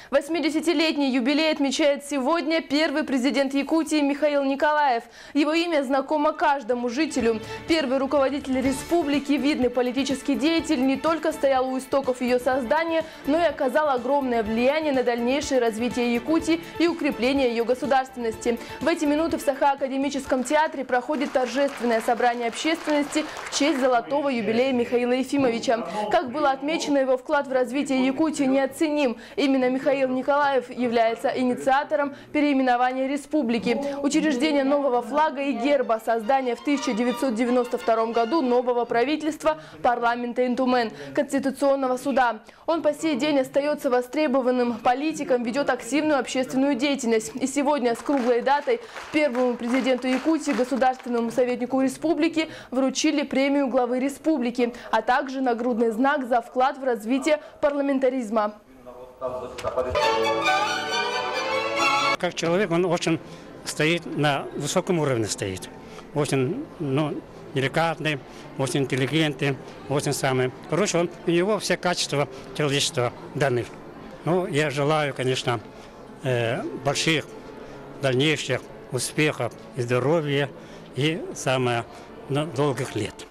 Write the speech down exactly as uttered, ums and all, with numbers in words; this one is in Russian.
восьмидесятилетний юбилей отмечает сегодня первый президент Якутии Михаил Николаев. Его имя знакомо каждому жителю. Первый руководитель республики, видный политический деятель, не только стоял у истоков ее создания, но и оказал огромное влияние на дальнейшее развитие Якутии и укрепление ее государственности. В эти минуты в Саха-академическом театре проходит торжественное собрание общественности в честь золотого юбилея Михаила Ефимовича. Как было отмечено, его вклад в развитие Якутии неоценим. Именно Михаил Николаев является инициатором переименования республики, учреждения нового флага и герба, создания в тысяча девятьсот девяносто втором году нового правительства, парламента Интумен, Конституционного суда. Он по сей день остается востребованным политиком, ведет активную общественную деятельность. И сегодня с круглой датой первому президенту Якутии, государственному советнику республики, вручили премию главы республики, а также нагрудный знак за вклад в развитие парламентаризма. Как человек, он очень стоит на высоком уровне, стоит. Очень, ну, деликатный, очень интеллигентный, очень самый. Короче, он, у него все качества человечества даны. Ну, я желаю, конечно, э, больших дальнейших успехов и здоровья, и самое, ну, долгих лет.